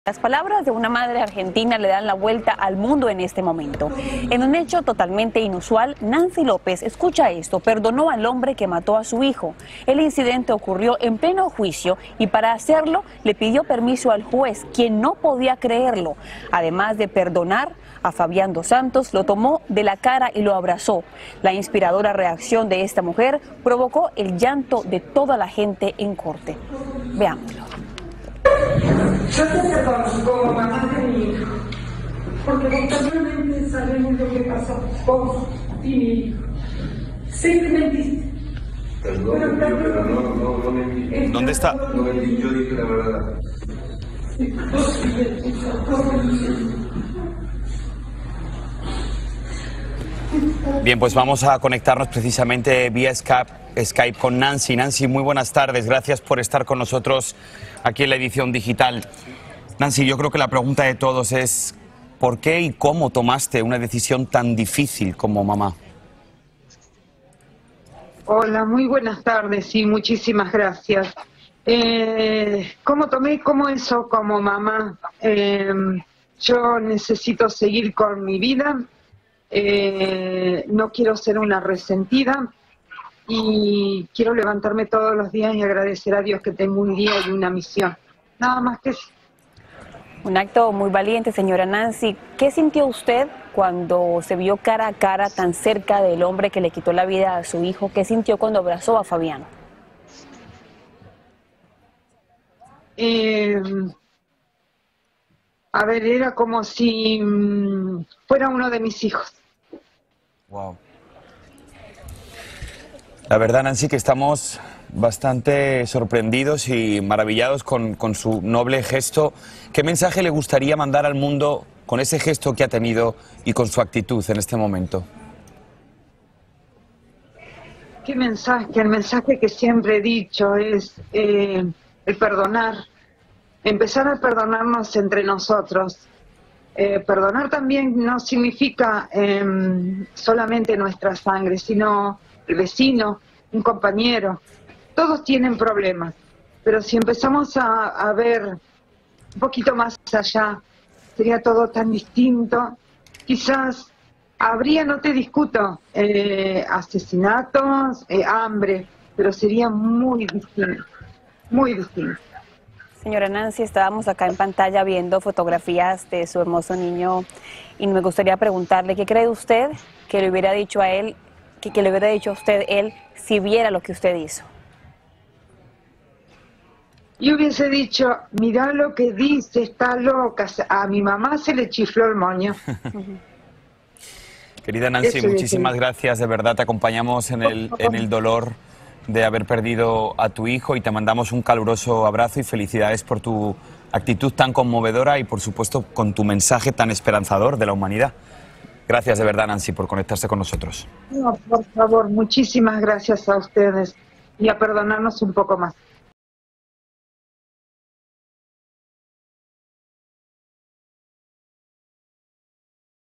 Las palabras de una madre argentina le dan la vuelta al mundo en este momento. En un hecho totalmente inusual, Nancy López, escucha esto, perdonó al hombre que mató a su hijo. El incidente ocurrió en pleno juicio y para hacerlo le pidió permiso al juez, quien no podía creerlo. Además de perdonar a Fabián dos Santos, lo tomó de la cara y lo abrazó. La inspiradora reacción de esta mujer provocó el llanto de toda la gente en corte. Veámoslo. Yo te perdono como mamá de mi hijo, porque lamentablemente sabemos lo que pasó vos y mi hijo. Sé que mentiste. Pero no mentí. ¿Dónde está? No mentí, yo dije la verdad. Bien, pues vamos a conectarnos precisamente vía Skype con Nancy. Nancy, muy buenas tardes. Gracias por estar con nosotros aquí en la edición digital. Nancy, yo creo que la pregunta de todos es ¿por qué y cómo tomaste una decisión tan difícil como mamá? Hola, muy buenas tardes y muchísimas gracias. ¿Cómo tomé eso como mamá? Yo necesito seguir con mi vida, no quiero ser una resentida y quiero levantarme todos los días y agradecer a Dios que tengo un día y una misión. Nada más que eso. Un acto muy valiente, señora Nancy. ¿Qué sintió usted cuando se vio cara a cara tan cerca del hombre que le quitó la vida a su hijo? ¿Qué sintió cuando abrazó a Fabián? Era como si fuera uno de mis hijos. Wow. La verdad, Nancy, que estamos bastante sorprendidos y maravillados con su noble gesto. ¿Qué mensaje le gustaría mandar al mundo con ese gesto que ha tenido y con su actitud en este momento? ¿Qué mensaje? El mensaje que siempre he dicho es el perdonar, empezar a perdonarnos entre nosotros. Perdonar también no significa solamente nuestra sangre, sino el vecino, un compañero. Todos tienen problemas, pero si empezamos a ver un poquito más allá, sería todo tan distinto. Quizás habría, no te discuto, asesinatos, hambre, pero sería muy distinto, muy distinto. Señora Nancy, estábamos acá en pantalla viendo fotografías de su hermoso niño y me gustaría preguntarle, ¿qué cree usted que le hubiera dicho a él, que le hubiera dicho a usted él si viera lo que usted hizo? Yo hubiese dicho, mirá lo que dice, está loca. A mi mamá se le chifló el moño. Querida Nancy, muchísimas gracias, de verdad te acompañamos en el dolor de haber perdido a tu hijo y te mandamos un caluroso abrazo y felicidades por tu actitud tan conmovedora y por supuesto con tu mensaje tan esperanzador de la humanidad. Gracias de verdad, Nancy, por conectarse con nosotros. No, por favor, muchísimas gracias a ustedes y a perdonarnos un poco más.